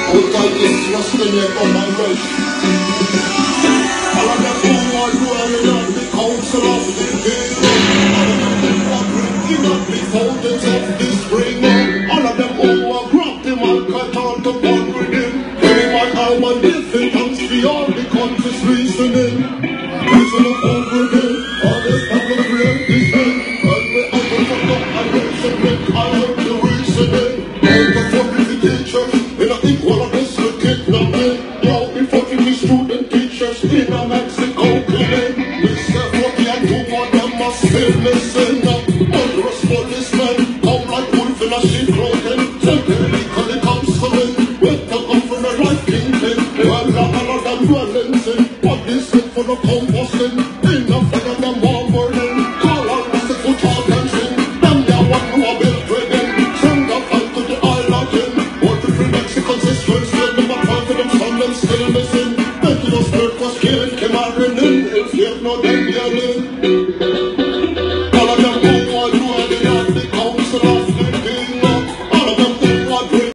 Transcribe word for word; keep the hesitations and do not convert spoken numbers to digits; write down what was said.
Out of this rusting yet on my race. All of them who are dwelling on the council of the day. All of them who are drinking up the fountains of the spring. All of them who are grabbing alcohol to burn with him. Any man I want different thanks for all the conscious reasoning. Reason of over again. All this people create this thing. And we have to fuck up and raise and make all of the reasoning. All the fucking the teachers in an equal of this to kidnapping. Now we fucking the student teachers in a Mexico killing. We say fuck and two more them must still listen. Murderous policemen come like wolf in a sheep clothing. Technically comes coming with the governor like kingpin. Well, all of them dwellings in what is it for the composting. Enough of them warm burning. Call on us to put our hands in. Them there what you are built trading. Send up out to the island in. What the free Mexicans is still still them up out to them son them still missing. Making us work was killing, came out in. If you have no them yelling.